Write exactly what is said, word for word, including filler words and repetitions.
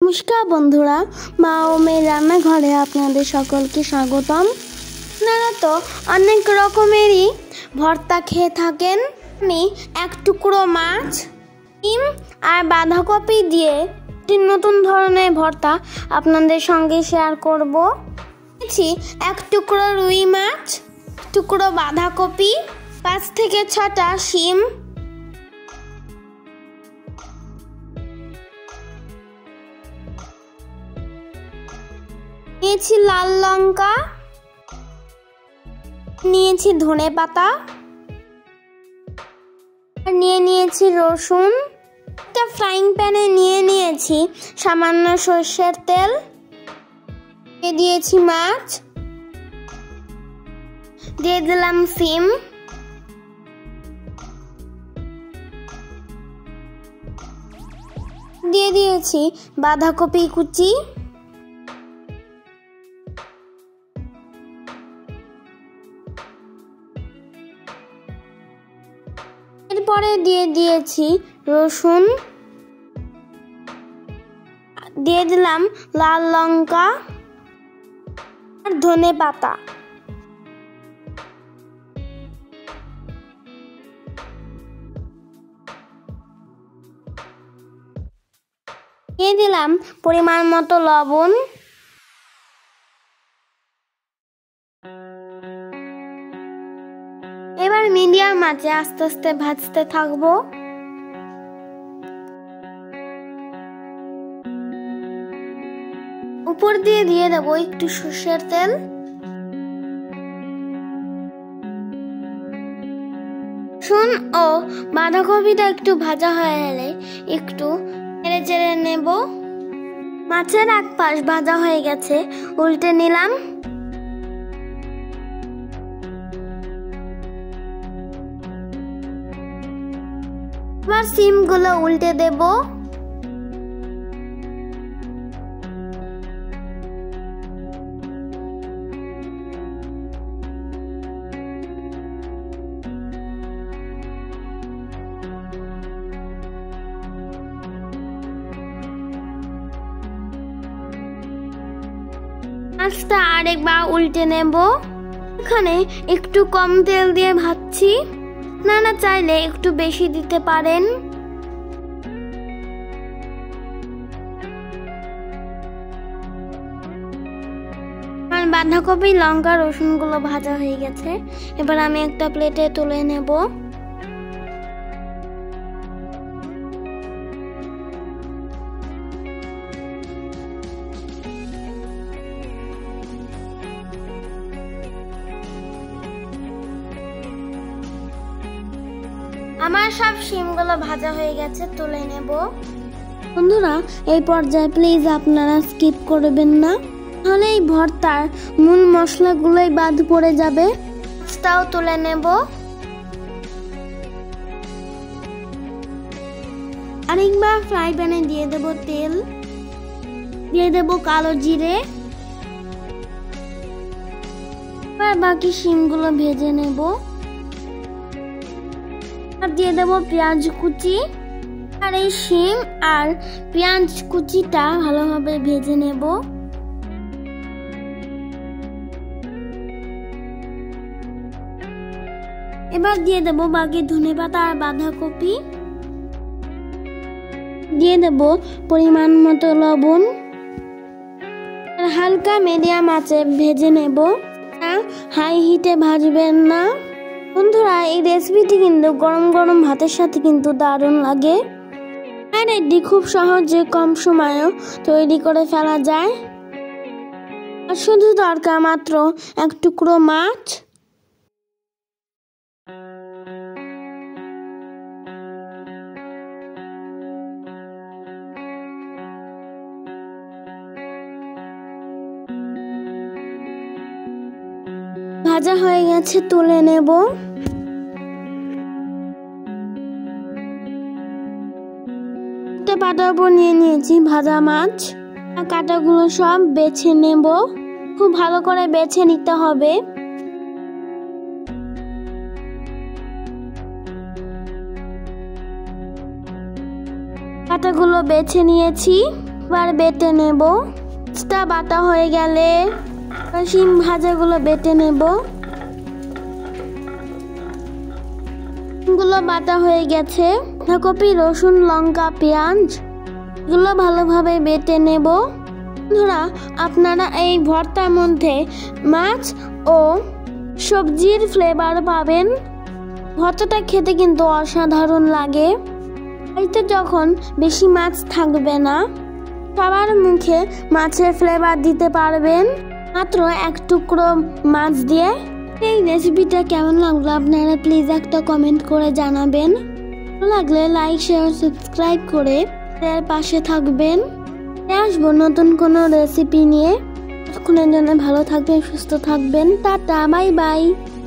নমস্কার বন্ধুরা, মা ও মেয়ের রান্নাঘরে আপনাদের সকলকে স্বাগতম। আপনারা তো অনেক রকমেরই ভর্তা খেয়ে থাকেন। আমি এক টুকরো মাছ, ডিম আর বাঁধাকপি দিয়ে একটি নতুন ধরনের ভর্তা আপনাদের সঙ্গে শেয়ার করব। এক টুকরো রুই মাছ, টুকরো বাঁধাকপি, পাঁচ থেকে ছটা শিম, নিয়েছি লাল লঙ্কা, নিয়েছি ধনে পাতা, নিয়ে নিয়েছি রসুন। একটা ফ্রাইং প্যানে নিয়ে নিয়েছি সামান্য সর্ষের তেল, দিয়ে দিয়েছি মাছ, দিয়ে দিলাম শিম, দিয়ে দিয়েছি বাঁধাকপি কুচি, এরপরে দিয়ে দিয়েছি রসুন, দিয়ে দিলাম লাল লঙ্কা আর ধনে পাতা। দিয়ে দিলাম পরিমাণ মতো লবণ। এবার মিডিয়াম আঁচে আস্তে আস্তে ভাজতে থাকবো। উপর দিয়ে দিয়ে দেবো একটু সর্ষের তেল। রসুন ও বাঁধাকপিটা একটু ভাজা হয়ে গেলে একটু নেড়ে চেড়ে নেব। মাছের এক পাশ ভাজা হয়ে গেছে, উল্টে নিলাম। এবার শিমগুলো উল্টে দেব। মাছটা আরেকবার উল্টে নেব। এখানে একটু কম তেল দিয়ে ভাজছি, আপনারা চাইলে একটু বেশি দিতে পারেন। বাঁধাকপি, লঙ্কা, রসুন গুলো ভাজা হয়ে গেছে। এবার আমি একটা প্লেটে তুলে নেব। আমার সব শিমগুলো ভাজা হয়ে গেছে, তুলে নেব। বন্ধুরা, এই পর্যায়ে প্লিজ আপনারা স্কিপ করবেন না, তাহলে এই ভর্তার মূল মশলাগুলোই বাদ পড়ে যাবে। মাছটাও তুলে নেব। আরেকবার ফ্রাই প্যানে দিয়ে দেব তেল, দিয়ে দেব কালো জিরে। এবার বাকি শিমগুলো ভেজে নেব। আর দিয়ে দেব পেঁয়াজ কুচি। আর এই শিম আর পেঁয়াজ কুচিটা ভালোভাবে ভেজে নেব। এবার দিয়ে দেব বাকি ধনেপাতা আর বাঁধাকপি, দিয়ে দেব পরিমাণ মতো লবণ। হালকা মিডিয়াম আঁচে ভেজে নেব, হাই হিটে ভাজবেন না। বন্ধুরা, এই রেসিপিটি কিন্তু গরম গরম ভাতের সাথে কিন্তু দারুণ লাগে। আর এটি খুব সহজে কম সময়েও তৈরি করে ফেলা যায়। আর শুধু দরকার মাত্র এক টুকরো মাছ। ভাজা হয়ে গেছে, তুলে নেব। একটা পাতার উপর নিয়ে নিয়েছি ভাজা মাছ। কাঁটাগুলো সব বেছে নেব। খুব ভালো করে বেছে নিতে হবে। কাঁটাগুলো বেছে নিয়েছি। এবার বেটে নেব। মাছটা বাটা হয়ে গেলে শিম ভাজাগুলো বেটে নেব। গুলো বাটা হয়ে গেছে। বাঁধাকপি, রসুন, লঙ্কা, পেঁয়াজ এগুলো ভালোভাবে বেটে নেব। বন্ধুরা, আপনারা এই ভর্তার মধ্যে মাছ ও সবজির ফ্লেভার পাবেন। ভর্তাটা খেতে কিন্তু অসাধারণ লাগে। বাড়িতে যখন বেশি মাছ থাকবে না, সবার মুখে মাছের ফ্লেভার দিতে পারবেন মাত্র এক টুকরো মাছ দিয়ে। এই রেসিপিটা কেমন লাগলো আপনারা প্লিজ একটা কমেন্ট করে জানাবেন। ভালো লাগলে লাইক, শেয়ার, সাবস্ক্রাইব করে এর পাশে থাকবেন। আসবো নতুন কোনো রেসিপি নিয়ে। ততক্ষণের জন্য ভালো থাকবেন, সুস্থ থাকবেন। Tata, bye by.